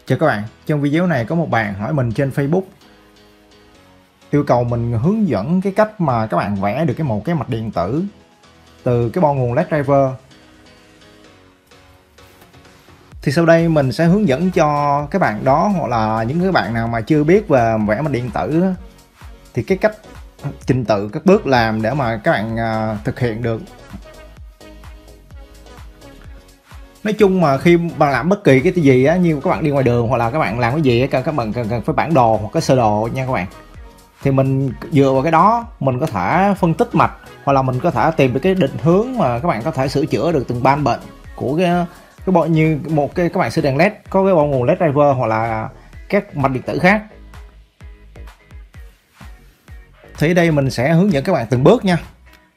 Chào các bạn, trong video này có một bạn hỏi mình trên Facebook yêu cầu mình hướng dẫn cái cách mà các bạn vẽ được một cái mạch điện tử từ cái bo nguồn LED driver. Thì sau đây mình sẽ hướng dẫn cho các bạn đó, hoặc là những cái bạn nào mà chưa biết về vẽ mạch điện tử thì cái cách trình tự các bước làm để mà các bạn thực hiện được. Nói chung mà khi bạn làm bất kỳ cái gì á, như các bạn đi ngoài đường hoặc là các bạn làm cái gì á, các bạn cần phải bản đồ hoặc cái sơ đồ nha các bạn. Thì mình dựa vào cái đó mình có thể phân tích mạch, hoặc là mình có thể tìm được cái định hướng mà các bạn có thể sửa chữa được từng ban bệnh của cái bộ, như một cái các bạn sửa đèn LED có cái bo nguồn LED driver hoặc là các mạch điện tử khác. Thì ở đây mình sẽ hướng dẫn các bạn từng bước nha.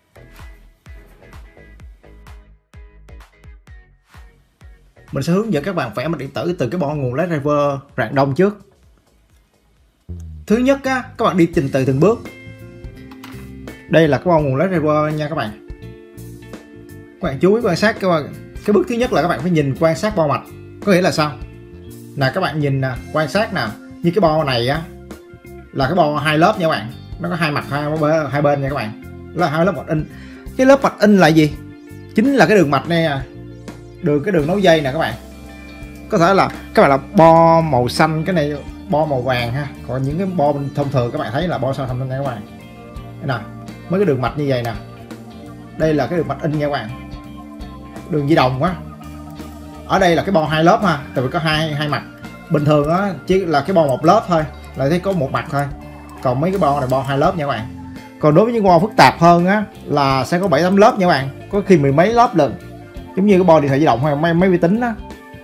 Mình sẽ hướng dẫn các bạn vẽ mạch điện tử từ cái bo nguồn LED driver rạng đông trước. Thứ nhất á, các bạn đi trình tự từng bước. Đây là cái bo nguồn LED driver nha các bạn. Các bạn chú ý quan sát cái bước thứ nhất là các bạn phải nhìn quan sát bo mạch. Có nghĩa là sao? Là các bạn nhìn nè, quan sát nè, như cái bo này á là cái bo hai lớp nha các bạn. Nó có hai mặt hai bên nha các bạn. Đó là hai lớp mạch in. Cái lớp mạch in là gì? Chính là cái đường mạch này à. Cái đường nối dây nè các bạn. Có thể là các bạn là bo màu xanh, cái này bo màu vàng ha. Còn những cái bo thông thường các bạn thấy là bo sao thông này các bạn. Đây nè, mấy cái đường mạch như vậy nè. Đây là cái đường mạch in nha các bạn. Đường di đồng á. Ở đây là cái bo hai lớp ha, tại vì có hai mặt. Bình thường á chỉ là cái bo một lớp thôi, là thấy có một mặt thôi. Còn mấy cái bo này bo hai lớp nha các bạn. Còn đối với những bo phức tạp hơn á là sẽ có 7-8 lớp nha các bạn. Có khi mười mấy lớp lần. Giống như cái bo điện thoại di động hay máy vi tính á.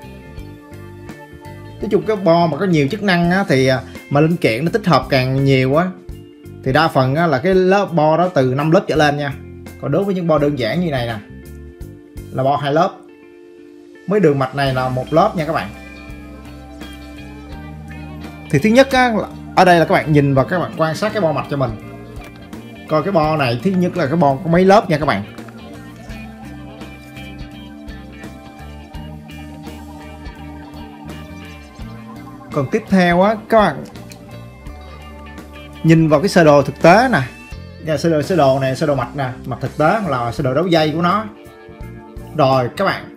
Nói chung cái bo mà có nhiều chức năng á, thì mà linh kiện nó tích hợp càng nhiều á thì đa phần á, là cái lớp bo đó từ 5 lớp trở lên nha. Còn đối với những bo đơn giản như này nè là bo hai lớp. Mấy đường mạch này là một lớp nha các bạn. Thì thứ nhất á, ở đây là các bạn nhìn và các bạn quan sát cái bo mạch cho mình. Coi cái bo này, thứ nhất là cái bo có mấy lớp nha các bạn. Còn tiếp theo á, các bạn nhìn vào cái sơ đồ thực tế nè. Sơ đồ này, sơ đồ mạch nè, mạch thực tế là sơ đồ đấu dây của nó. Rồi các bạn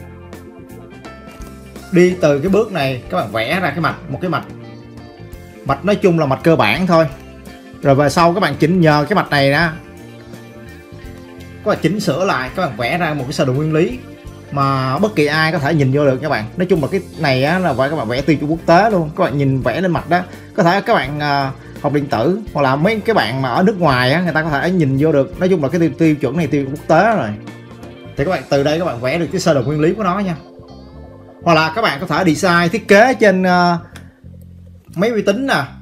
đi từ cái bước này, các bạn vẽ ra cái mạch, một cái mạch. Mạch nói chung là mạch cơ bản thôi. Rồi về sau các bạn nhờ cái mạch này nè, các bạn chỉnh sửa lại, các bạn vẽ ra một cái sơ đồ nguyên lý mà bất kỳ ai có thể nhìn vô được các bạn. Nói chung là cái này á, là phải các bạn vẽ tiêu chuẩn quốc tế luôn. Các bạn nhìn vẽ lên mạch đó, có thể các bạn học điện tử hoặc là mấy cái bạn mà ở nước ngoài á, người ta có thể nhìn vô được. Nói chung là cái tiêu chuẩn này tiêu chuẩn quốc tế rồi. Thì các bạn từ đây các bạn vẽ được cái sơ đồ nguyên lý của nó nha. Hoặc là các bạn có thể design thiết kế trên máy vi tính nè,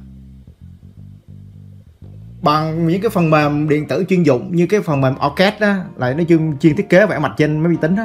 bằng những cái phần mềm điện tử chuyên dụng như cái phần mềm AutoCAD đó, là nó chuyên thiết kế vẽ mạch trên máy vi tính đó.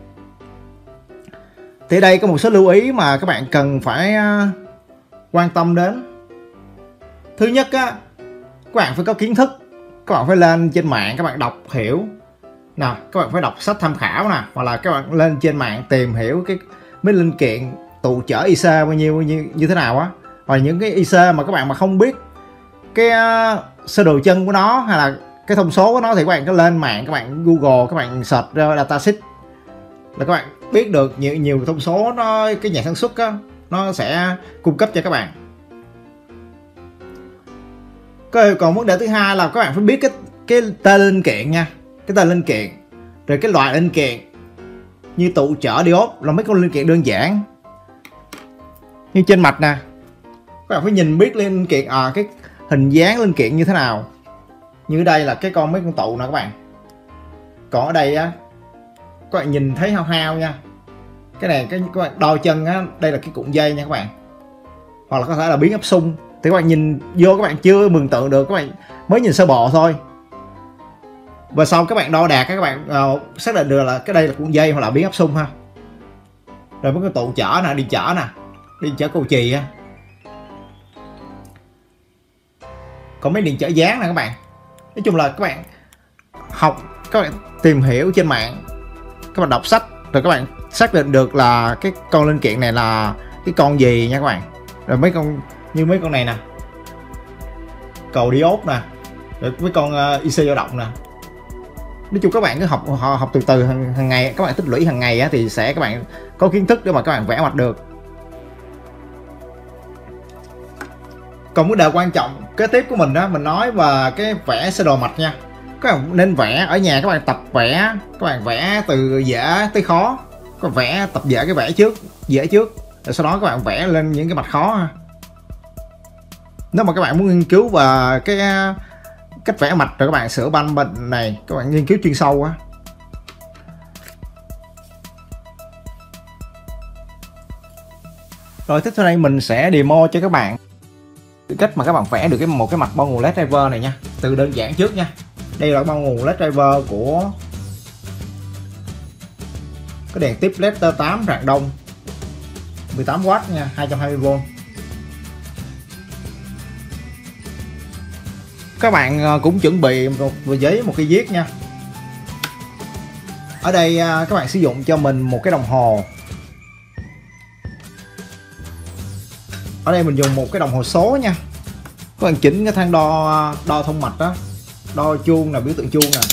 Thì đây có một số lưu ý mà các bạn cần phải quan tâm đến. Thứ nhất á, các bạn phải có kiến thức. Các bạn phải lên trên mạng các bạn đọc hiểu nè, các bạn phải đọc sách tham khảo nè, hoặc là các bạn lên trên mạng tìm hiểu cái mấy linh kiện tụ chở IC bao nhiêu như thế nào á. Hoặc những cái IC mà các bạn mà không biết cái sơ đồ chân của nó hay là cái thông số của nó thì các bạn có lên mạng, các bạn Google, các bạn search ra datasheet là các bạn biết được nhiều thông số, nó cái nhà sản xuất á, nó sẽ cung cấp cho các bạn. Còn vấn đề thứ hai là các bạn phải biết cái tên linh kiện nha, cái tên linh kiện, rồi cái loại linh kiện như tụ chở diode là mấy con linh kiện đơn giản. Như trên mạch nè, các bạn phải nhìn biết linh kiện cái hình dáng linh kiện như thế nào. Như ở đây là cái mấy con tụ nè các bạn. Còn ở đây á, các bạn nhìn thấy hao hao nha. Cái này các bạn đo chân á, đây là cái cuộn dây nha các bạn. Hoặc là có thể là biến áp xung. Thì các bạn nhìn vô các bạn chưa mường tượng được, các bạn mới nhìn sơ bộ thôi. Và sau các bạn đo đạc các bạn xác định được là cái đây là cuộn dây hoặc là biến áp xung ha. Rồi mấy cái tụ chở nè, đi chở cầu chì á. Còn mấy điện chở dáng nè các bạn. Nói chung là các bạn học, các bạn tìm hiểu trên mạng, các bạn đọc sách rồi các bạn xác định được là cái con linh kiện này là cái con gì nha các bạn. Rồi mấy con như mấy con này nè, cầu diode nè, rồi mấy con IC dao động nè. Nói chung các bạn cứ học từ từ hàng ngày, các bạn tích lũy hàng ngày á, thì sẽ các bạn có kiến thức để mà các bạn vẽ mặt được. Còn vấn đề quan trọng kế tiếp của mình đó, mình nói về cái vẽ sơ đồ mạch nha. Các bạn nên vẽ ở nhà, các bạn tập vẽ, các bạn vẽ từ dễ tới khó. Các bạn vẽ tập dễ cái vẽ trước, dễ trước, rồi sau đó các bạn vẽ lên những cái mạch khó ha. Nếu mà các bạn muốn nghiên cứu về cái cách vẽ mạch rồi các bạn sửa banh bệnh này, các bạn nghiên cứu chuyên sâu á. Rồi tiếp theo đây mình sẽ demo cho các bạn cách mà các bạn vẽ được một cái mặt bao nguồn led driver này nha. Từ đơn giản trước nha. Đây là bao nguồn led driver của cái đèn tiếp led T8 rạng đông 18W nha, 220V. Các bạn cũng chuẩn bị một giấy, một cái viết nha. Ở đây các bạn sử dụng cho mình một cái đồng hồ. Ở đây mình dùng một cái đồng hồ số nha. Các bạn chỉnh cái thang đo thông mạch đó, đo chuông là biểu tượng chuông nè.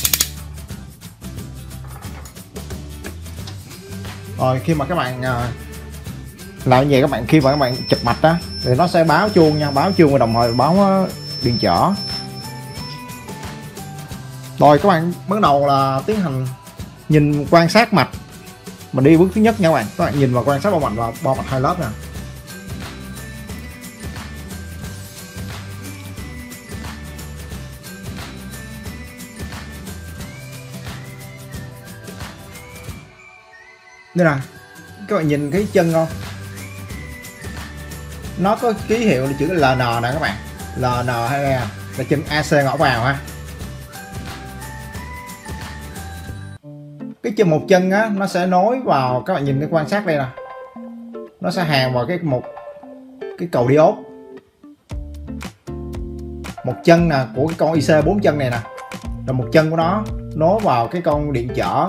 Rồi khi mà các bạn làm như vậy, các bạn khi mà các bạn chụp mạch đó thì nó sẽ báo chuông nha, báo chuông và đồng thời báo điện trở. Rồi các bạn bắt đầu là tiến hành nhìn quan sát mạch. Mình đi bước thứ nhất nha các bạn. Các bạn nhìn vào quan sát bao mạch và bao mạch hai lớp nè. Đây nè, các bạn nhìn cái chân không? Nó có ký hiệu chữ LN nè các bạn. LN hay là chân AC ngõ vào ha. Cái chân một chân á, nó sẽ nối vào, các bạn nhìn cái quan sát đây nè, nó sẽ hàn vào cái cầu diode. Một chân nè của cái con IC 4 chân này nè, rồi một chân của nó nối vào cái con điện trở.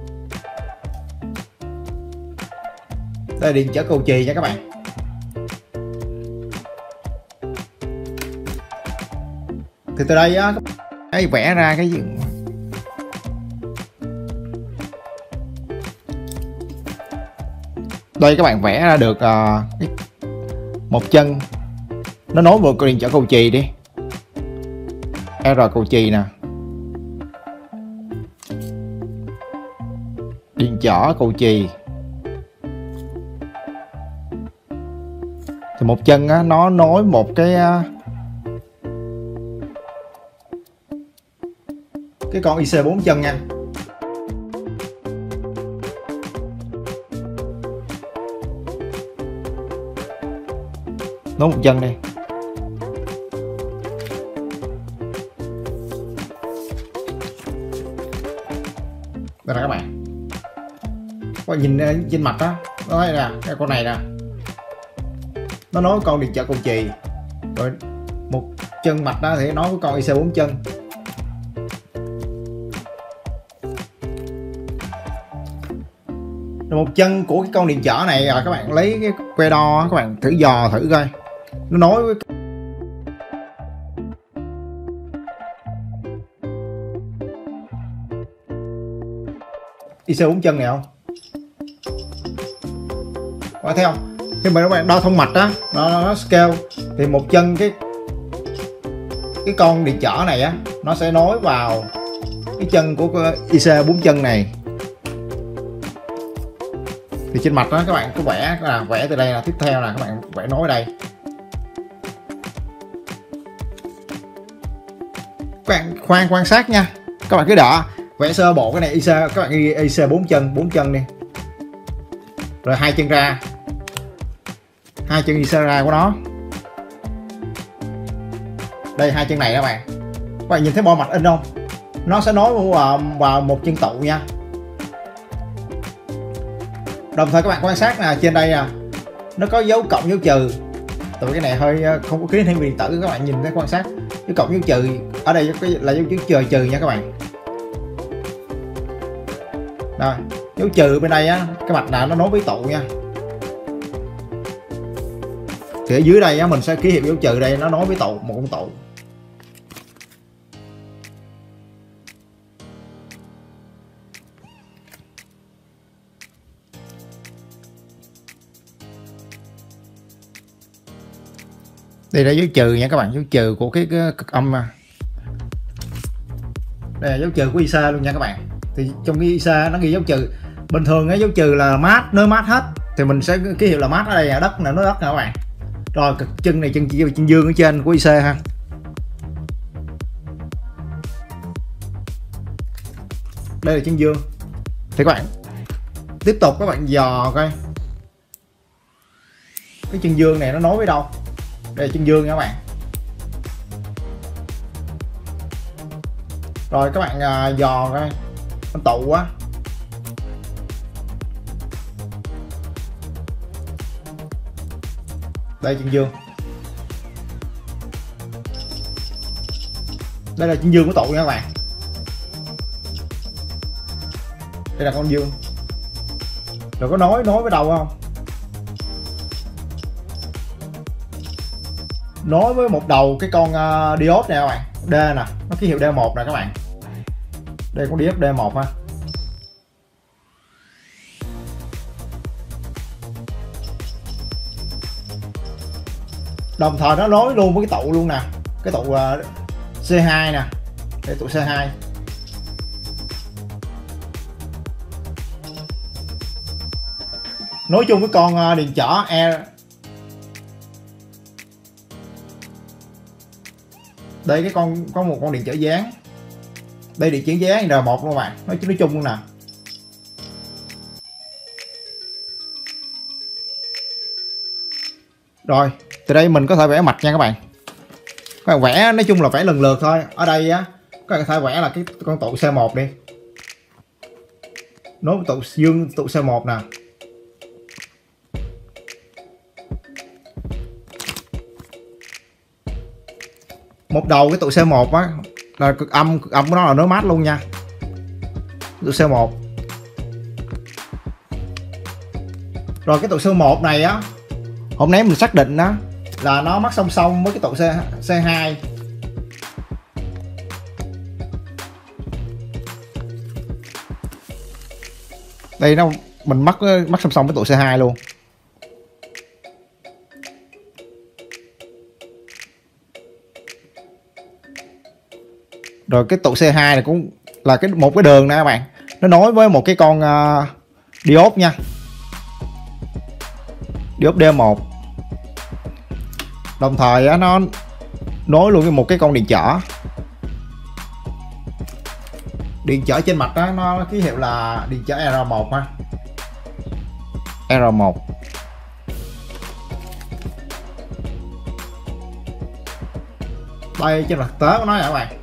Đây là điện trở cầu chì nha các bạn. Thì từ đây á, cái vẽ ra cái gì. Đây các bạn vẽ ra được một chân nó nối vào điện trở cầu chì đi, R cầu chì nè, điện trở cầu chì. Thì một chân á, nó nối một cái con IC 4 chân nha. Nối một chân đi. Đây là các bạn. Các bạn nhìn trên mặt đó, nó đây nè, cái con này nè, nó nối con điện trở cầu chì. Rồi một chân mạch đó thì nối với con IC 4 chân. Rồi một chân của cái con điện trở này là các bạn lấy cái que đo, các bạn thử dò thử coi nó nối với IC 4 chân này không? Các bạn thấy không? Khi mà các bạn đo thông mạch á, nó scale thì một chân cái con điện trở này á, nó sẽ nối vào cái chân của IC 4 chân này. Thì trên mặt đó các bạn cứ vẽ từ đây là tiếp theo là các bạn vẽ nối đây. Các bạn khoan quan sát nha. Các bạn cứ đợi vẽ sơ bộ cái này IC, các bạn ghi IC 4 chân đi. Rồi hai chân ra. Hai chân IC ra của nó. Đây hai chân này các bạn. Các bạn nhìn thấy bo mạch in không? Nó sẽ nối vào một chân tụ nha. Đồng thời các bạn quan sát là trên đây nè, nó có dấu cộng dấu trừ. Tụi cái này hơi không có ký thêm điện tử, các bạn nhìn thấy quan sát dấu cộng dấu trừ ở đây là dấu chữ trừ nha các bạn. Rồi dấu trừ bên đây á, cái mạch nào nó nối với tụ nha. Thì ở dưới đây á, mình sẽ ký hiệu dấu trừ đây, nó nối với tụ, một con tụ. Đây là dấu trừ nha các bạn, dấu trừ của cái cực âm. Đây là dấu trừ của IC luôn nha các bạn. Thì trong cái IC nó ghi dấu trừ. Bình thường cái dấu trừ là mát, nơi mát hết thì mình sẽ ký hiệu là mát. Ở đây là đất nè, nó đất nè các bạn. Rồi cực chân này, chân dương ở trên của IC ha. Đây là chân dương. Thì các bạn tiếp tục các bạn dò coi cái chân dương này nó nối với đâu. Đây là chân dương nha các bạn. Rồi các bạn dò coi con tụ á. Đây chân dương. Đây là chân dương của tụ nha các bạn. Đây là con dương. Rồi có nối với đâu không? Nối với một đầu cái con diode này các bạn. D nè, nó ký hiệu D1 nè các bạn. Đây con diode D1 ha. Đồng thời nó nối luôn với cái tụ luôn nè, cái tụ C2 nè. Đây tụ C2. Nối chung với con điện trở E. Đây cái con có một con điện trở dáng. Đây điện trở dáng R1 luôn bạn, nói chung luôn nè. Rồi, từ đây mình có thể vẽ mạch nha các bạn. Các bạn vẽ nói chung là vẽ lần lượt thôi. Ở đây á, các bạn có thể vẽ là cái con tụ C1 đi. Nối với tụ dương, tụ C1 nè. Một đầu cái tụ C1 á là cực âm của nó là nối mát luôn nha. Tụ C1. Rồi cái tụ C1 này á, hôm nay mình xác định đó là nó mắc song song với cái tụ C2. Đây nó mình mắc song song với tụ C2 luôn. Rồi cái tụ C2 này cũng là một cái đường nè các bạn. Nó nối với một cái con diode nha. Diode D1. Đồng thời á, nó nối luôn với một cái con điện trở. Điện trở trên mặt đó, nó ký hiệu là điện trở R1 ha. R1. Đây trên mặt tế của nó nè các bạn.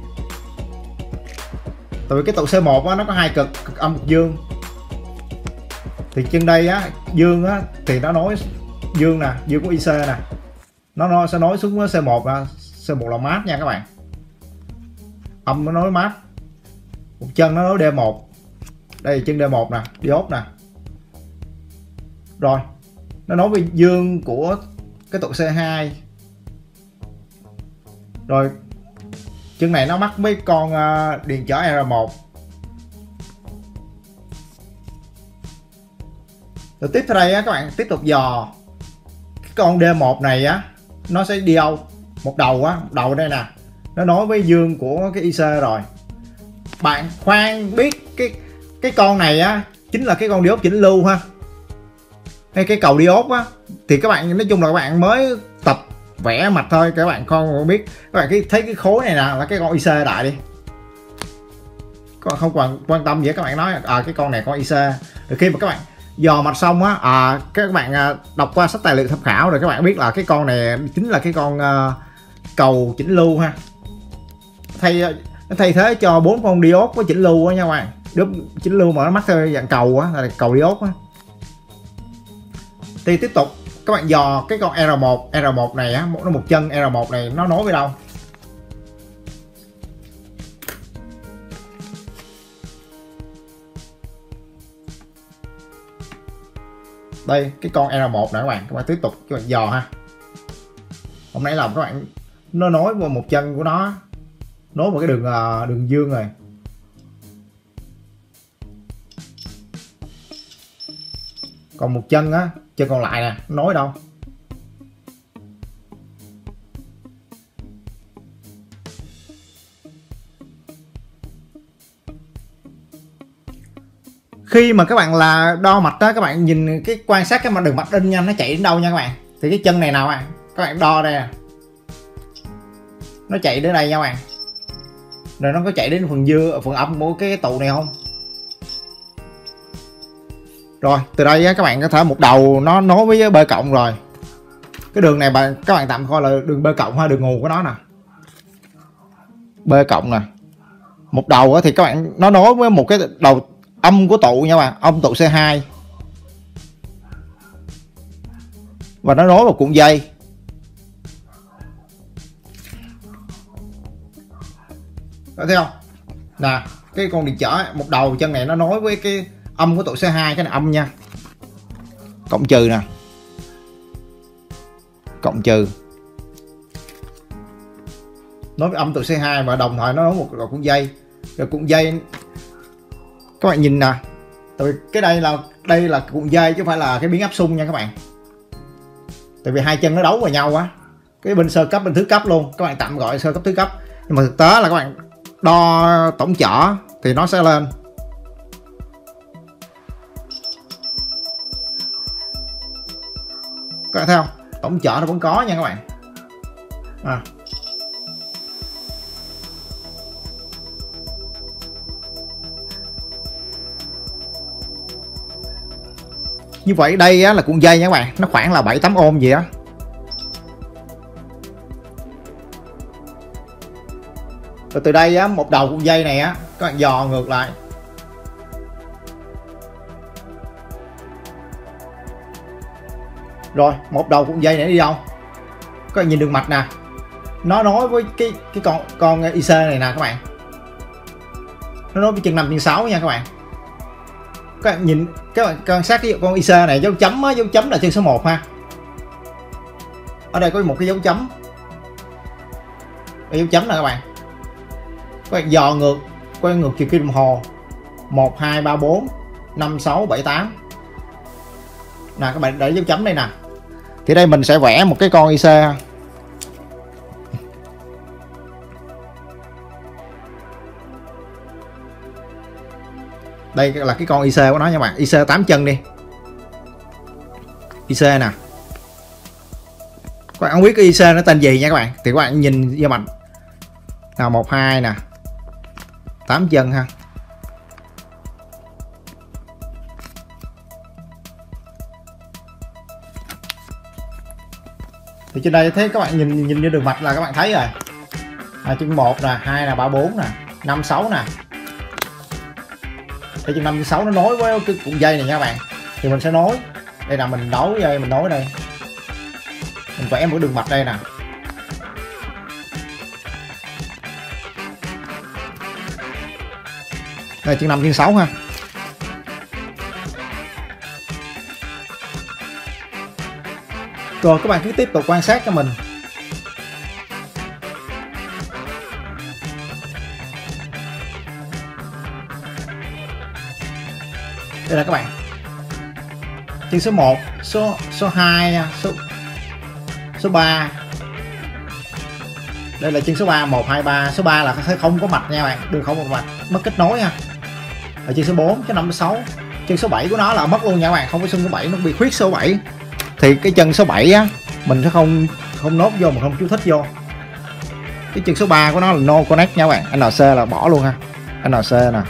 Tại vì cái tụ C1 á, nó có hai cực, cực âm cực dương. Thì trên đây á, dương á thì nó nối dương nè, dương của IC nè. Nó sẽ nối xuống với C1 nè. C1 là mát nha các bạn. Âm nó nối mát. Một chân nó nối D1. Đây là chân D1 nè, diode nè. Rồi, nó nối với dương của cái tụ C2. Rồi chân này nó mắc với con điện trở R1. Rồi tiếp theo đây á, các bạn tiếp tục dò cái con D1 này á, nó sẽ đi đâu? Một đầu á, một đầu đây nè, nó nối với dương của cái IC rồi. Bạn khoan biết cái con này á chính là cái con diode chỉnh lưu ha, hay cái cầu diode á. Thì các bạn nói chung là các bạn mới tập vẽ mạch thôi, các bạn không biết. Các bạn thấy cái khối này nè là cái con IC đại đi, các bạn không quan tâm gì, các bạn nói cái con này con IC. Rồi khi mà các bạn dò mạch xong á, các bạn đọc qua sách tài liệu tham khảo rồi các bạn biết là cái con này chính là cái con cầu chỉnh lưu ha. Thay thế cho 4 con diode có chỉnh lưu á nha các bạn. Diode chỉnh lưu mà nó mắc theo dạng cầu á, là cầu diode á. Thì tiếp tục các bạn dò cái con R1 này á, nó một chân R1 này nó nối với đâu? Đây cái con R1 này các bạn tiếp tục các bạn dò ha. Hôm nãy làm các bạn, nó nối vào một chân của nó, nối vào cái đường dương rồi. Còn một chân á, chân còn lại nè, nối đâu? Khi mà các bạn là đo mạch đó, các bạn nhìn cái quan sát cái đường mạch đinh nha, nó chạy đến đâu nha các bạn. Thì cái chân này nào các bạn đo đây nè, nó chạy đến đây nha các bạn. Rồi nó có chạy đến phần âm của cái tụ này không? Rồi từ đây các bạn có thể một đầu nó nối với B cộng rồi. Cái đường này các bạn tạm coi là đường B cộng hay đường nguồn của nó nè. B cộng nè. Một đầu thì các bạn nó nối với một cái đầu âm của tụ nha bạn, âm tụ C2. Và nó nối vào cuộn dây. Có thấy không? Nè, cái con điện trở một đầu chân này nó nối với cái âm của tụ C2, cái này âm nha. Cộng trừ nè. Cộng trừ. Nối với âm tụ C2 và đồng thời nó nối một cuộn dây. Rồi cuộn dây các bạn nhìn nè. Tại vì cái đây là cuộn dây chứ không phải là cái biến áp xung nha các bạn. Tại vì hai chân nó đấu vào nhau á. Cái bên sơ cấp bên thứ cấp luôn, các bạn tạm gọi sơ cấp thứ cấp. Nhưng mà thực tế là các bạn đo tổng chở thì nó sẽ lên. Các bạn thấy không? Tổng chở nó vẫn có nha các bạn. Như vậy đây á, là cuộn dây nha các bạn, nó khoảng là 7-8 ohm gì á. Rồi từ đây á, một đầu cuộn dây này á, các bạn dò ngược lại. Rồi, một đầu cuộn dây này đi đâu? Các bạn nhìn đường mạch nè. Nó nối với cái con IC này nè các bạn. Nó nối với chân 5 chân 6 nha các bạn. Các bạn nhìn, các bạn quan sát cái con IC này, dấu chấm á, dấu chấm là chân số 1 ha. Ở đây có một cái dấu chấm. Cái dấu chấm nè các bạn. Các bạn dò ngược, quay ngược chiều kim đồng hồ. 1 2 3 4 5 6 7 8. Nè các bạn để dấu chấm đây nè. Thì đây mình sẽ vẽ một cái con IC ha. Đây là cái con IC của nó nha bạn, IC 8 chân đi. IC nè. Các bạn không biết cái IC nó tên gì nha các bạn. Thì các bạn nhìn vô mạch. Nào 1 2 nè. 8 chân ha. Thì trên đây thấy các bạn nhìn như đường mạch là các bạn thấy rồi. Chân 1 nè, 2 nè, 3 4 nè, 5 6 nè. Thì chân 5 chân 6 nó nối với cái cuộn dây này nha các bạn. Thì mình sẽ nối. Đây là mình nối dây, mình nối đây. Mình vẽ một đường mạch đây nè. Đây chân 5 chân 6 ha. Rồi các bạn cứ tiếp tục quan sát cho mình. Đây là các bạn. Chân số 1, số 2, số 3. Đây là chân số 3, 1 2 3, số 3 là không có mạch nha bạn, đường không có mạch, mất kết nối nha. Ở chân số 4, cái 5 số 6. Chân số 7 của nó là mất luôn nha các bạn, không có xung số 7, nó bị khuyết số 7. Thì cái chân số 7 á mình sẽ không nốt vô, mà không chú thích vô. Cái chân số 3 của nó là no connect nha các bạn, NC là bỏ luôn ha. NC nè.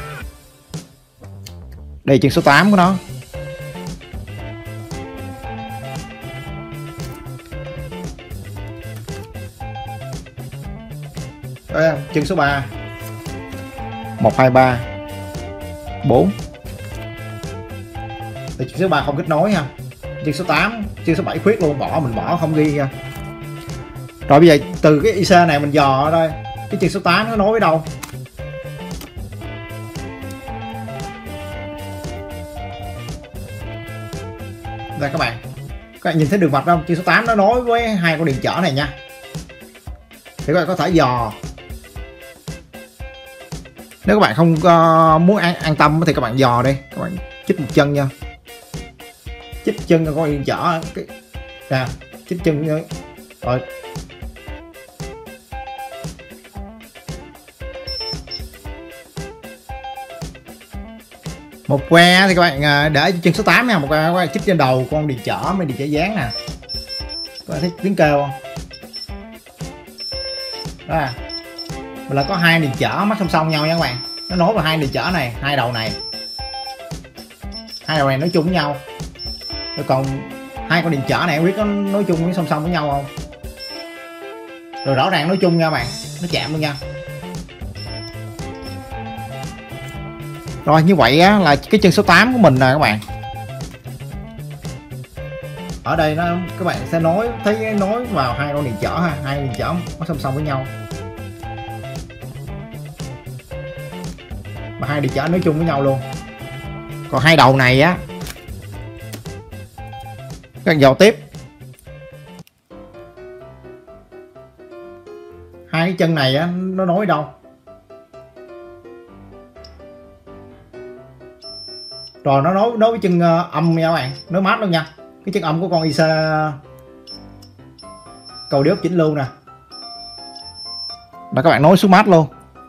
Đây chân số 8 của nó. Đây, chân số 3. 1 2 3 4. Thì chân số 3 không kết nối ha. Chân số 8, chân số 7 khuyết luôn, mình bỏ không ghi nha. Rồi bây giờ từ cái IC này mình dò ở đây, cái chân số 8 nó nối với đâu? Đây các bạn nhìn thấy đường mạch không? Chân số 8 nó nối với hai con điện trở này nha. thì các bạn có thể dò. Nếu các bạn không muốn an tâm thì các bạn dò đi, các bạn chích một chân nha, chích chân cho con điện trở cái nè, chích chân rồi một que thì các bạn để chân số 8 nha, một que các bạn chích trên đầu con điện trở mấy điện trở dán nè, các bạn thấy tiếng kêu không? Đó là mình là có hai điện trở mắc song song nhau nha các bạn, nó nối vào hai điện trở này, hai đầu này nói chung với nhau. Rồi còn hai con điện trở này không biết có nói chung với song song với nhau không? Rồi rõ ràng nói chung nha các bạn, nó chạm luôn nha. Rồi như vậy á, là cái chân số 8 của mình nè các bạn. Ở đây nó các bạn sẽ thấy nối vào hai con điện trở ha, hai điện trở nó song song với nhau. Mà hai điện trở nói chung với nhau luôn. Còn hai đầu này á, các bạn dò tiếp. Hai cái chân này á, nó nối đâu? Rồi nó nối với chân âm nha các bạn, nối mát luôn nha. Cái chân âm của con IC cầu diốt chỉnh lưu nè. Đó các bạn nối xuống mát luôn.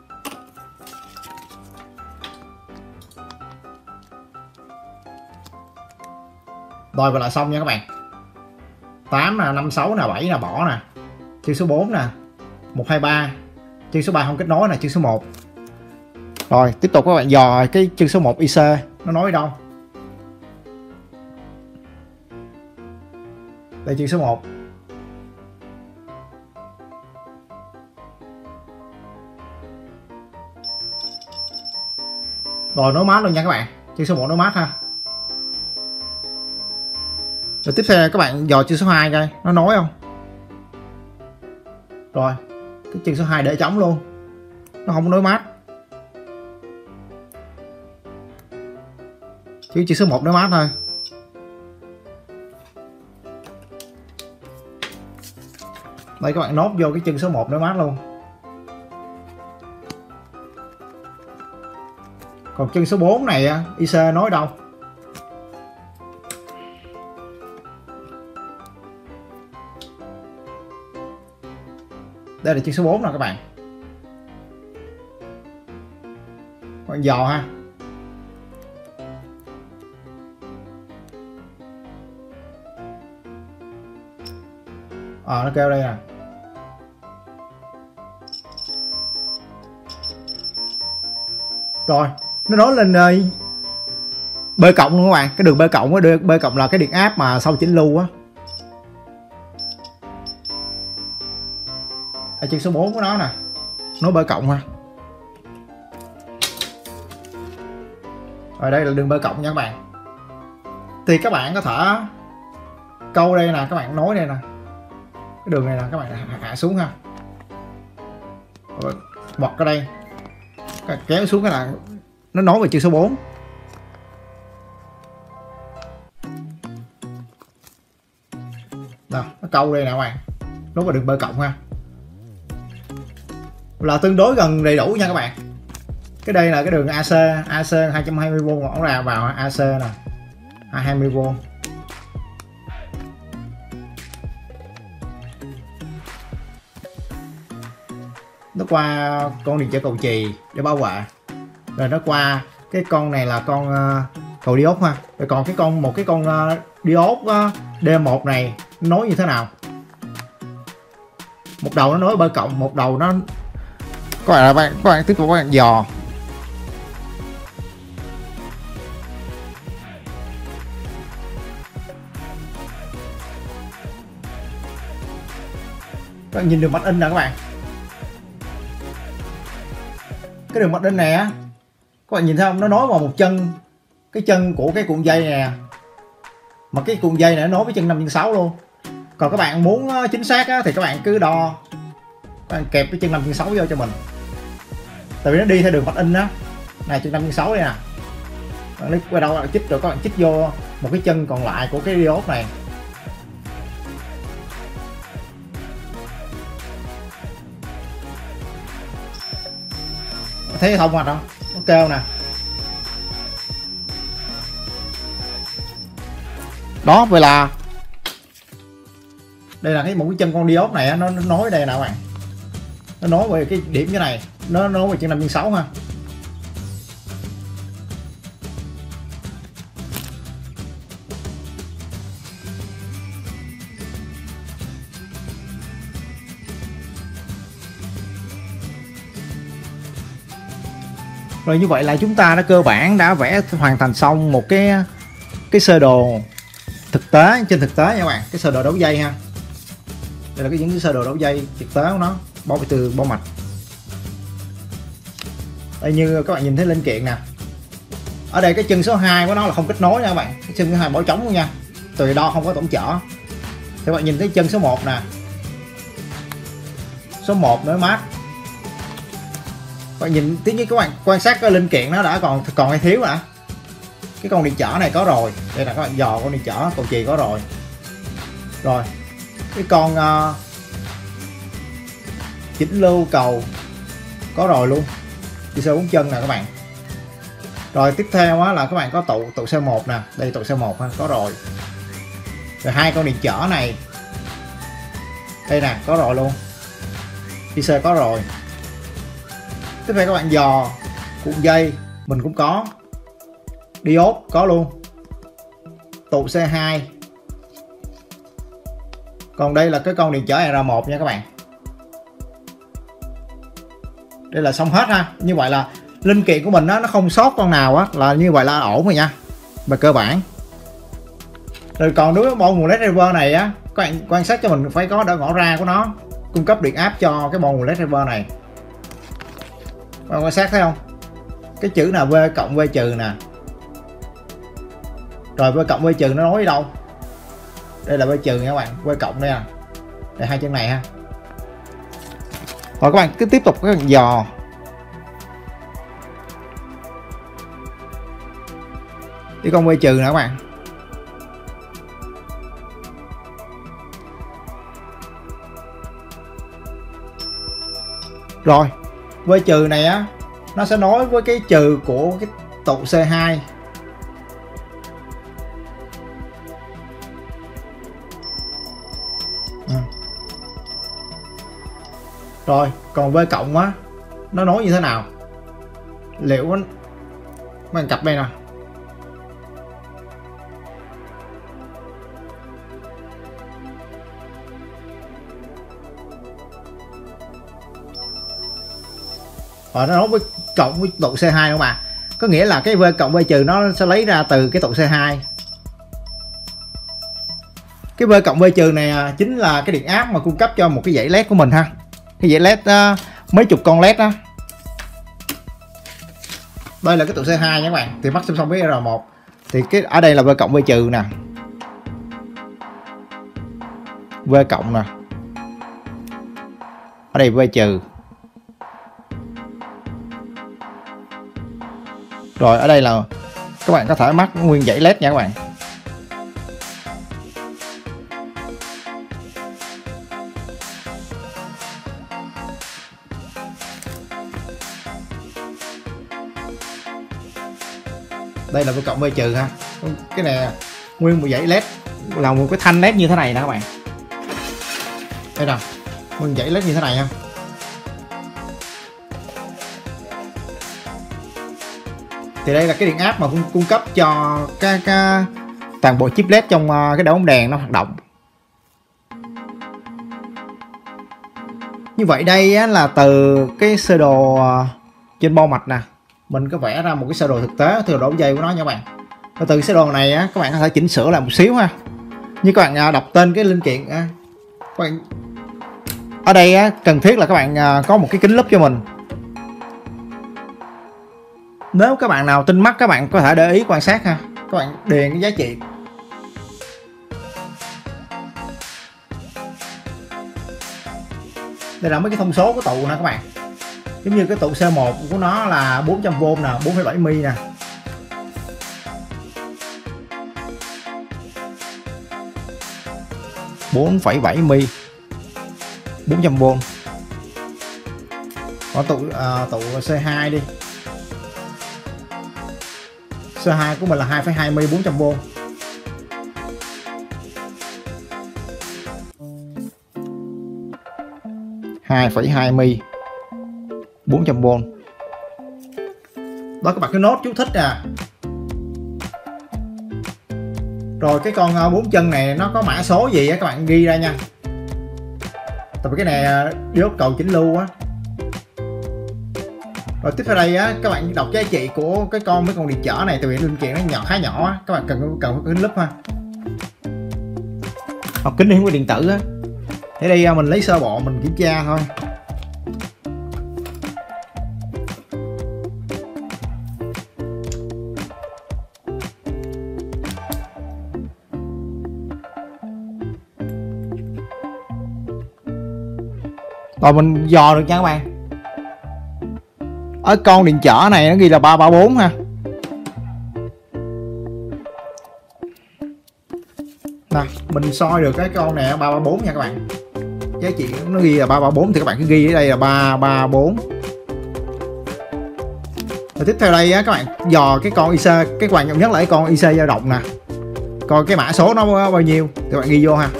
Rồi vậy là xong nha các bạn. 8 nè, 5, 6 nè, 7 nè, bỏ nè. Chân số 4 nè, 1, 2, 3. Chân số 3 không kết nối nè, chân số 1. Rồi tiếp tục các bạn dò cái chân số 1 IC nó nối đâu. Đây chân số 1. Rồi nối mát luôn nha các bạn. Chân số 1 nối mát ha. Rồi tiếp theo các bạn dò chân số 2 coi nó nối không. Rồi cái chân số 2 để trống luôn, nó không nối mát. Chỉ chân số 1 nối mát thôi. Đây các bạn nốt vô cái chân số 1 nối mát luôn. Còn chân số 4 này IC nối đâu? Đây là chân số 4 nè các bạn. Các bạn dò ha. Nó kêu đây nè. Rồi nó nối lên B cộng luôn các bạn. Cái đường B cộng á, B cộng là cái điện áp mà sau chỉnh lưu á. Ở chân số 4 của nó nè, nối B cộng ha. Rồi đây là đường B cộng nha các bạn. Thì các bạn có thể câu đây nè, các bạn nối đây nè. Cái đường này nè các bạn hạ xuống ha. Rồi bọt ở đây. Các bạn kéo xuống cái là nó nối vào chân số 4. Đó, nó câu đây nè các bạn. Nối vào đường B cộng ha. Là tương đối gần đầy đủ nha các bạn. Cái đây là cái đường AC 220V ngõ ra vào AC nè, 220V. Nó qua con điện trở cầu chì để bảo vệ, rồi nó qua cái con này là con cầu diốt ha. Rồi còn cái con cái con diốt D1 này nối như thế nào? Một đầu nó nối B cộng, một đầu nó các bạn tiếp tục các bạn dò. Các bạn nhìn đường mạch in nè các bạn. Cái đường mạch in này á, các bạn nhìn thấy không? Nó nối vào một chân, cái chân của cái cuộn dây nè. Mà cái cuộn dây này nó nối với chân 5/6 luôn. Còn các bạn muốn chính xác á, thì các bạn cứ đo, các bạn kẹp cái chân 5/6 vô cho mình. Tại vì nó đi theo đường mạch in á. Này chân 5/6 đây nè. Bạn lấy qua đâu bạn chích, rồi các bạn chích vô một cái chân còn lại của cái diode này. thấy thông rồi đâu, nó kêu nè. Đó, vậy là đây là một cái chân con diode này nó nối đây nè các bạn, nó nối về cái điểm như này, nó nối về chân 5/6 ha. Rồi như vậy là chúng ta đã cơ bản đã vẽ hoàn thành xong một cái sơ đồ thực tế, trên thực tế nha các bạn, cái sơ đồ đấu dây ha. Đây là những cái sơ đồ đấu dây thực tế của nó, bao từ bo mạch. Đây như các bạn nhìn thấy linh kiện nè. Ở đây cái chân số 2 của nó là không kết nối nha các bạn, cái chân số 2 bỏ trống luôn nha, tùy đo không có tổng chở. Thì các bạn nhìn thấy chân số 1 nè, số 1 nữa mát. Các bạn nhìn tí, các bạn quan sát cái linh kiện nó đã còn hay thiếu hả? Cái con điện trở này có rồi, đây là các bạn dò con điện trở cầu chì có rồi. Rồi cái con chỉnh lưu cầu có rồi luôn, đi xe 4 chân nè các bạn. Rồi tiếp theo á, là các bạn có tụ xe 1 nè, đây tụ xe 1 ha, có rồi. Rồi hai con điện trở này đây nè, có rồi luôn, đi xe có rồi. Tiếp theo các bạn dò cuộn dây mình cũng có, diode có luôn, tụ C2. Còn đây là cái con điện trở R1 nha các bạn. Đây là xong hết ha. Như vậy là linh kiện của mình nó không sót con nào á, là như vậy là ổn rồi nha, về cơ bản. Rồi còn đối với bộ nguồn led driver này á, các bạn quan sát cho mình phải có đỡ ngõ ra của nó, cung cấp điện áp cho cái bộ nguồn led driver này. Các bạn quan sát thấy không, cái chữ là V cộng V trừ nè, rồi V cộng V trừ nó nối đi đâu, đây là V trừ nha các bạn, V cộng đây nè, đây hai chân này ha. Rồi các bạn cứ tiếp tục các bạn dò cái con V trừ nè các bạn. Rồi V trừ này á, nó sẽ nối với cái trừ của cái tụ C2. Rồi còn V cộng á, nó nối như thế nào, liệu mấy cặp đây nè. Rồi nó nối với cộng với tụ C2 không mà, có nghĩa là cái V cộng V trừ nó sẽ lấy ra từ cái tụ C2. Cái V cộng V trừ này chính là cái điện áp mà cung cấp cho một cái dãy led của mình ha, cái dãy led mấy chục con led đó. Đây là cái tụ C2 nha các bạn, thì mắc song với R1 thì cái ở đây là V cộng V trừ nè, V cộng nè, ở đây V trừ. Rồi ở đây là các bạn có thể mắc nguyên dãy led nha các bạn. Đây là V cộng V trừ ha, cái này nguyên một dãy led là một cái thanh led như thế này nè các bạn. Đây nè, nguyên dãy led như thế này ha. Thì đây là cái điện áp mà cung cấp cho cái toàn bộ chip led trong cái đầu bóng đèn nó hoạt động. Như vậy đây á, là từ cái sơ đồ trên bo mạch nè, mình có vẽ ra một cái sơ đồ thực tế từ độ dây của nó nha các bạn. Và từ sơ đồ này á, các bạn có thể chỉnh sửa lại một xíu ha. Như các bạn đọc tên cái linh kiện các bạn ở đây á, cần thiết là các bạn có một cái kính lúp cho mình. Nếu các bạn nào tinh mắt các bạn có thể để ý quan sát ha, các bạn điền cái giá trị. Đây là mấy cái thông số của tụ nè các bạn. Giống như cái tụ C1 của nó là 400V nè, 4,7mm nè. (4,7mm) 400V. Còn tụ C2 đi. C2 của mình là 2,20 400V. Hai 2,20 400V. Đó các bạn cứ nốt chú thích à. Rồi cái con 4 chân này nó có mã số gì á các bạn ghi ra nha. Tại vì cái này diode cầu chỉnh lưu á. Rồi tiếp theo đây á, các bạn đọc giá trị của mấy con điện trở này, tại vì linh kiện nó khá nhỏ á, các bạn cần có kính lúp ha. Học kính hiển vi điện tử á. Thế đây mình lấy sơ bộ mình kiểm tra thôi. Rồi mình dò được nha các bạn. Ở con điện trở này nó ghi là 334 ha. Nè, mình soi được cái con này 334 nha các bạn. Giá trị nó ghi là 334 thì các bạn cứ ghi ở đây là 334. Rồi tiếp theo đây á, các bạn dò cái con IC, cái quan trọng nhất là cái con IC dao động nè. Coi cái mã số nó bao nhiêu thì các bạn ghi vô ha.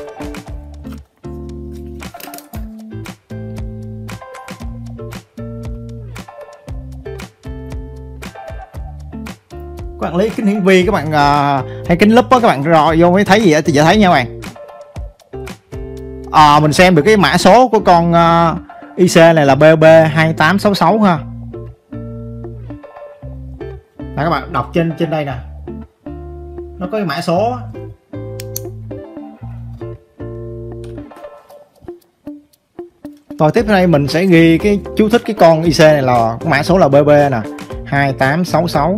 Các bạn lấy kính hiển vi các bạn hay kính lúp á, các bạn rồi vô mới thấy gì á thì dễ thấy nha các bạn. Mình xem được cái mã số của con IC này là BB2866 ha. Đó, các bạn đọc trên đây nè, nó có cái mã số. Rồi tiếp theo đây mình sẽ ghi cái chú thích cái con IC này là mã số là BB nè 2866.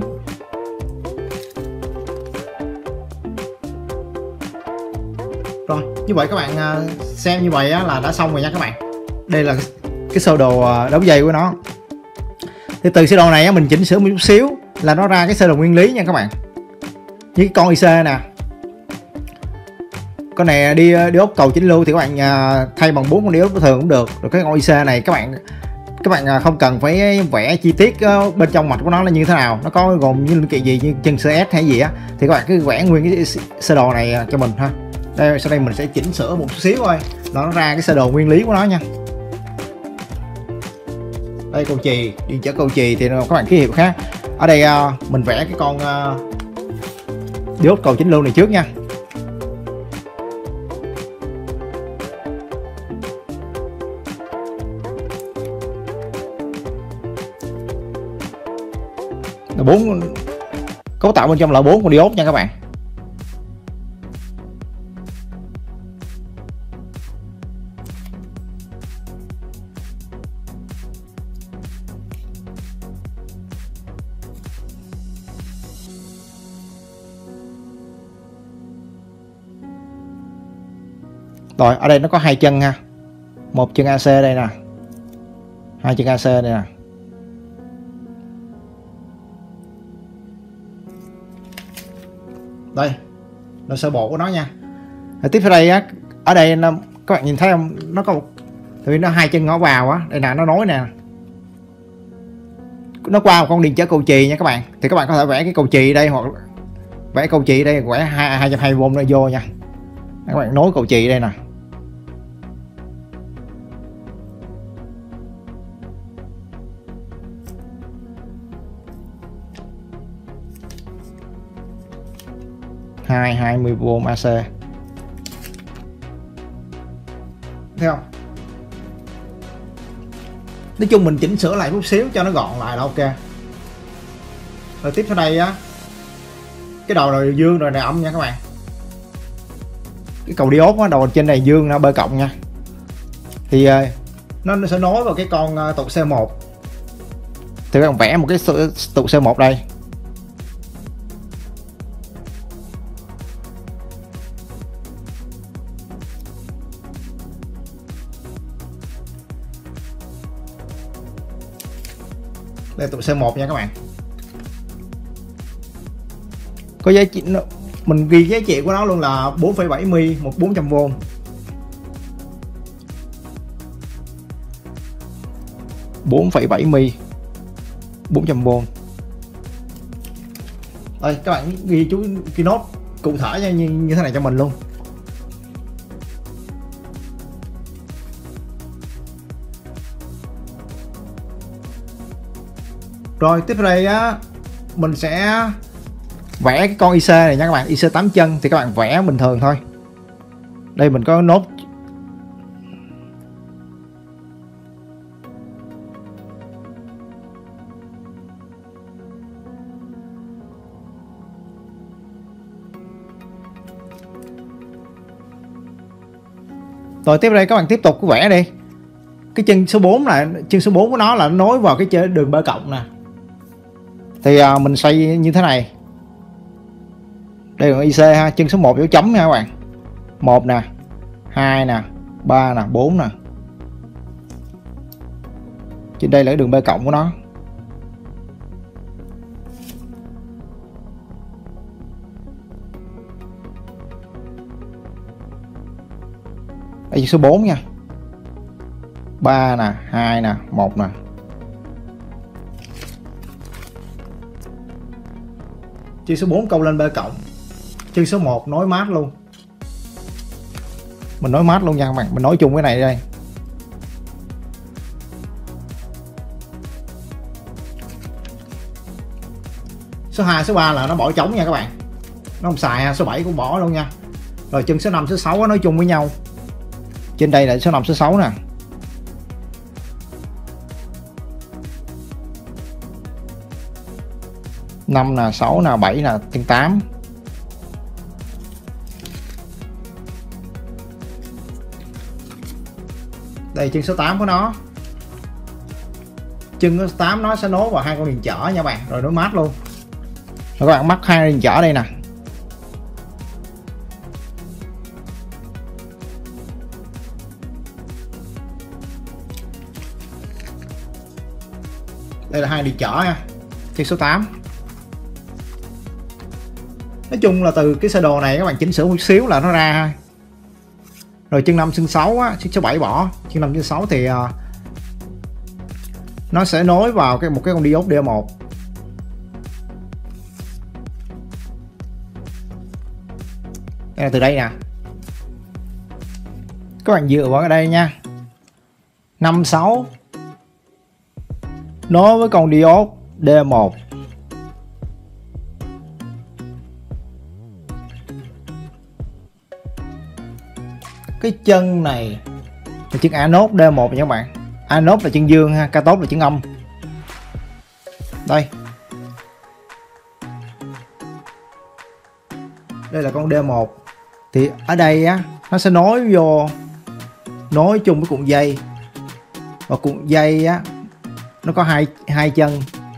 Rồi như vậy các bạn xem như vậy á, là đã xong rồi nha các bạn. Đây là cái sơ đồ đấu dây của nó. Thì từ sơ đồ này á, mình chỉnh sửa một chút xíu là nó ra cái sơ đồ nguyên lý nha các bạn. Như cái con IC nè, con này đi diode cầu chỉnh lưu thì các bạn thay bằng 4 con diode thường cũng được. Rồi cái con IC này các bạn không cần phải vẽ chi tiết bên trong mạch của nó là như thế nào, nó có gồm như linh kiện gì như chân CS hay gì á, thì các bạn cứ vẽ nguyên cái sơ đồ này cho mình ha. Đây, sau đây mình sẽ chỉnh sửa một chút xíu thôi, nó ra cái sơ đồ nguyên lý của nó nha. Đây cầu chì, điện trở cầu chì thì các bạn ký hiệu khác. Ở đây mình vẽ cái con diode cầu chỉnh lưu này trước nha. Là 4 cấu tạo bên trong là 4 con diode nha các bạn. Rồi ở đây nó có 2 chân ha. Một chân AC đây nè. 2 chân AC đây nè. Đây là sơ bộ của nó nha. Rồi tiếp theo đây á, ở đây nó, các bạn nhìn thấy không, nó có một, thì nó 2 chân ngõ vào á, đây nè, nó nối nè, nó qua một con điện trở cầu chì nha các bạn. Thì các bạn có thể vẽ cái cầu chì đây, hoặc vẽ cầu chì đây, vẽ 220V này vô nha. Các bạn nối cầu chì đây nè. Hai 20V AC. Thấy không? Nói chung mình chỉnh sửa lại chút xíu cho nó gọn lại là ok. Rồi tiếp theo đây á, cái đầu này dương, rồi này âm nha các bạn. Cái cầu diode á, đầu trên này dương, nó B cộng nha. Thì nó sẽ nối vào cái con tụ C1. Thì các bạn vẽ một cái tụ C1 đây. Đây tụ C1 nha các bạn. Có giá trị mình ghi giá trị của nó luôn là 4,70 một 400V. 4,70 400V. Đây các bạn ghi chú cái nốt cụ thể như thế này cho mình luôn. Rồi tiếp đây á, mình sẽ vẽ cái con IC này nha các bạn. IC 8 chân thì các bạn vẽ bình thường thôi. Đây mình có nốt rồi. Tiếp đây các bạn tiếp tục vẽ đi. Cái chân số 4 là chân số 4 của nó là nó nối vào cái đường bê cộng nè. Thì mình xoay như thế này. Đây là IC ha, chân số 1 dấu chấm nha các bạn. 1 nè, 2 nè, 3 nè, 4 nè. Trên đây là cái đường bê cộng của nó. Đây chân số 4 nha. 3 nè, 2 nè, 1 nè. Chân số 4 câu lên bê cộng. Chân số 1 nối mát luôn. Mình nối mát luôn nha các bạn. Mình nối chung cái này đây. Số 2, số 3 là nó bỏ trống nha các bạn. Nó không xài ha. Số 7 cũng bỏ luôn nha. Rồi chân số 5, số 6 nối chung với nhau. Trên đây là số 5, số 6 nè. Năm nè, 6 nè, 7 nè, chân 8. Đây chân số 8 của nó. Chân số 8 nó sẽ nối vào hai con điện chở nha các bạn. Rồi nối mát luôn. Rồi các bạn mắc hai điện chở đây nè. Đây là hai điện chở nha. Chân số 8. Nói chung là từ cái sơ đồ này các bạn chỉnh sửa một xíu là nó ra ha. Rồi chân 5 chân 6 á, chân số 7 bỏ. Chân 5 chân 6 thì nó sẽ nối vào một cái con diode D1. Đây là từ đây nè. Các bạn dựa vào cái đây nha. 5 6 nối với con diode D1. Cái chân này là chân anode D1 nha các bạn. Anode là chân dương ha, cathode là chân âm. Đây. Đây là con D1. Thì ở đây á nó sẽ nối chung với cuộn dây. Và cuộn dây á nó có hai chân.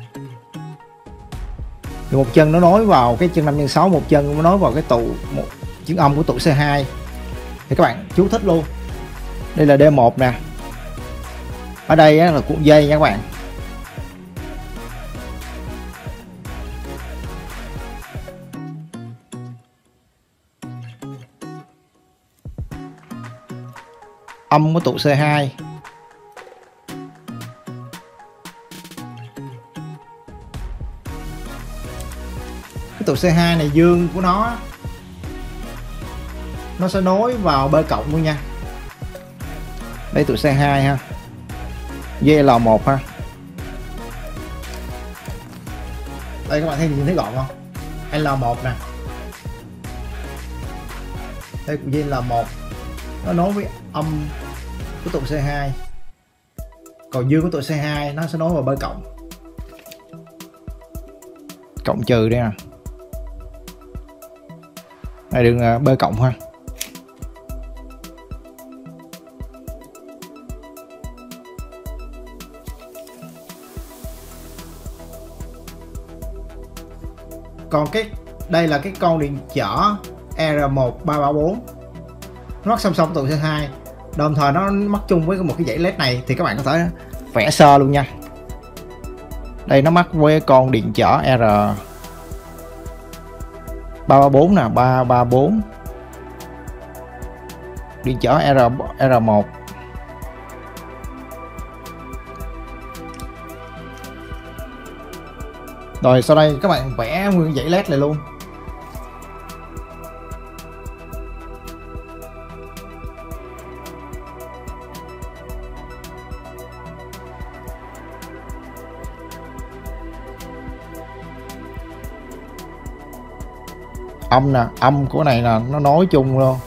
Thì một chân nó nối vào cái chân 5 x 6, một chân nó nối vào cái chân âm của tụ C2. Thì các bạn chú thích luôn. Đây là D1 nè. Ở đây á, là cuộn dây nha các bạn. Âm của tụ C2. Cái tụ C2 này dương của nó sẽ nối vào bê cộng luôn nha. Đây tụ C2 ha. VL1 ha. Đây các bạn thấy gọn không? L1 nè. Đây của VL1 nó nối với âm của tụ C2. Còn dương của tụ C2 nó sẽ nối vào bê cộng. Cộng trừ đây nè. Đây đường bê cộng ha. Còn đây là cái con điện chở R1334 nó mắc song song tụ C2, đồng thời nó mắc chung với một cái dãy led này. Thì các bạn có thể vẽ sơ luôn nha. Đây nó mắc với con điện chở R334 nè, 334 điện chở R1. Rồi sau đây các bạn vẽ nguyên dãy led này luôn. Âm nè, âm của này là nó nối chung luôn.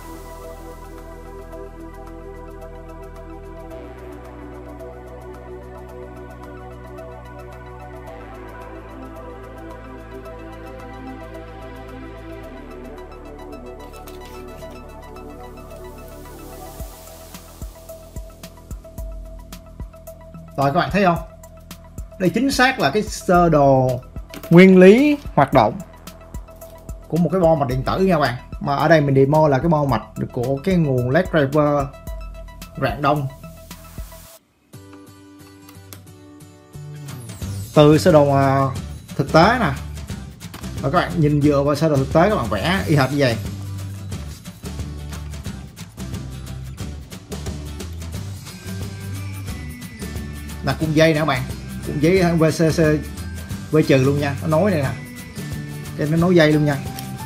Rồi các bạn thấy không? Đây chính xác là cái sơ đồ nguyên lý hoạt động của một cái bo mạch điện tử nha các bạn. Mà ở đây mình demo là cái bo mạch của cái nguồn LED driver rạng đông. Từ sơ đồ thực tế nè, và các bạn nhìn dựa vào sơ đồ thực tế các bạn vẽ y hệt như vậy. Là cung dây nè các bạn, cung dây VCC V trừ luôn nha, nó nối này nè, cái nó nối dây luôn nha.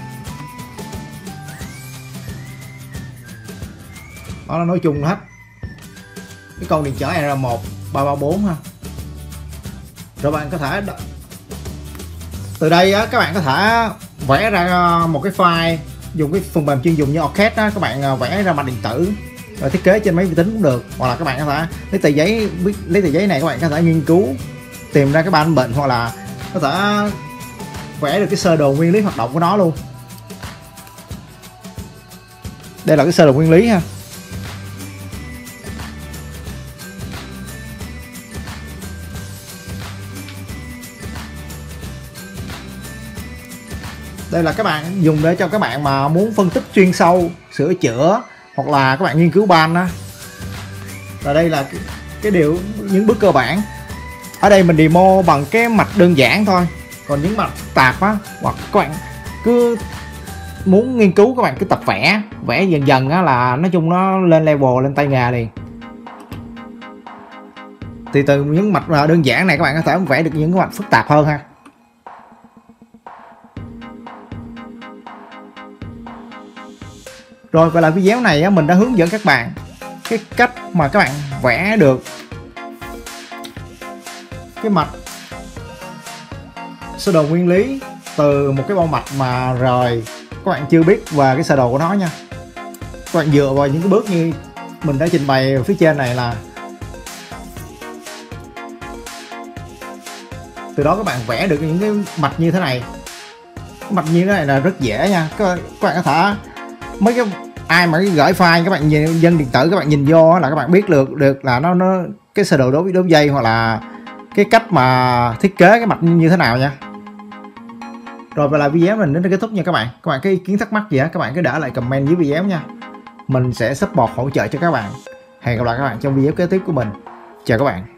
Đó, nó nối chung hết. Cái con điện trở R1 334 ha. Rồi bạn có thể từ đây á, các bạn có thể vẽ ra một cái file dùng cái phần mềm chuyên dùng như AutoCAD á, các bạn vẽ ra mạch điện tử rồi thiết kế trên máy vi tính cũng được, hoặc là các bạn có thể lấy tờ giấy này các bạn có thể nghiên cứu tìm ra cái bản bệnh, hoặc là có thể vẽ được cái sơ đồ nguyên lý hoạt động của nó luôn. Đây là cái sơ đồ nguyên lý ha. Đây là các bạn dùng để cho các bạn mà muốn phân tích chuyên sâu, sửa chữa hoặc là các bạn nghiên cứu ban á. Và đây là cái điều, những bước cơ bản. Ở đây mình demo bằng cái mạch đơn giản thôi. Còn những mạch phức tạp á, hoặc các bạn cứ muốn nghiên cứu các bạn cứ tập vẽ dần dần á, là nói chung nó lên level, lên tay nghề liền. Thì từ những mạch đơn giản này các bạn có thể vẽ được những cái mạch phức tạp hơn ha. Rồi, vậy là video này mình đã hướng dẫn các bạn cái cách mà các bạn vẽ được cái mạch sơ đồ nguyên lý từ một cái bo mạch mà rồi các bạn chưa biết về cái sơ đồ của nó nha. Các bạn dựa vào những cái bước như mình đã trình bày ở phía trên này, là từ đó các bạn vẽ được những cái mạch như thế này. Cái mạch như thế này là rất dễ nha. Các bạn có thể mấy cái ai mà gửi file các bạn nhìn dân điện tử, các bạn nhìn vô là các bạn biết được là nó cái sơ đồ đốt dây hoặc là cái cách mà thiết kế cái mạch như thế nào nha. Rồi, và là video mình đến đây kết thúc nha các bạn. Các bạn có ý kiến thắc mắc gì á, các bạn cứ để lại comment dưới video nha. Mình sẽ support hỗ trợ cho các bạn. Hẹn gặp lại các bạn trong video kế tiếp của mình. Chào các bạn.